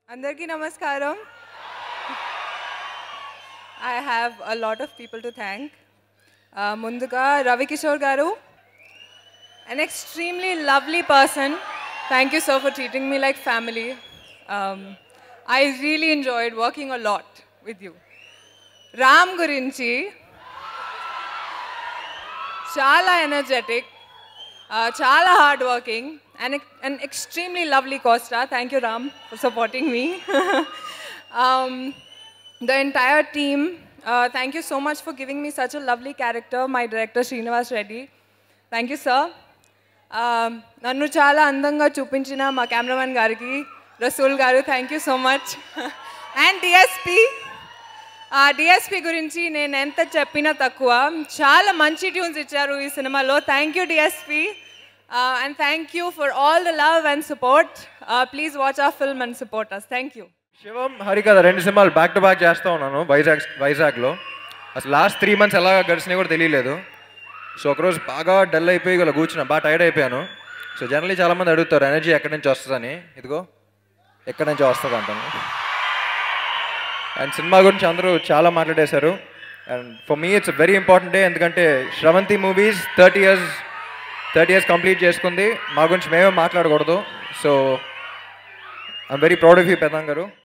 Andarki namaskaram. I have a lot of people to thank. Munduga Ravi Kishore garu, an extremely lovely person. Thank you, sir, for treating me like family. I really enjoyed working a lot with you. Ram Gurinchi, chala energetic, chala hardworking, and an extremely lovely Costa. Thank you, Ram, for supporting me. The entire team, thank you so much for giving me such a lovely character, my director Srinivas Reddy. Thank you, sir. నన్ను చాలా అందంగా చూపించిన మా cameraman గారికి Rasool garu thank you so much and DSP గురించి నేను ఎంత చెప్పినా తక్కువ చాలా మంచి ట్యూన్స్ ఇచ్చారు ఈ సినిమాలో thank you DSP and thank you for all the love and support please watch our film and support us thank you Shivam Harikatha 2 సినిమాలు బ్యాక్ టు బ్యాక్ చేస్తూ ఉన్నాను వైజాగ్లో అసలు లాస్ట్ 3 months ఎలా గడిచినా కూడా తెలియలేదు సో ఒకరోజు బాగా డల్ అయిపోయి ఇలా కూర్చున్నా బాగా టైర్డ్ అయిపోయాను సో జనరలీ చాలామంది అడుగుతారు ఎనర్జీ ఎక్కడి నుంచి వస్తుందని ఇదిగో ఎక్కడి నుంచి వస్తుంది అంటాను అండ్ సినిమా గురించి అందరూ చాలా మాట్లాడేశారు and for me it's very important day ఎందుకంటే శ్రవంతి మూవీస్ 30 years కంప్లీట్ చేసుకుంది మా గురించి మేమే మాట్లాడకూడదు so I'm very proud of you పెద్దాం గారు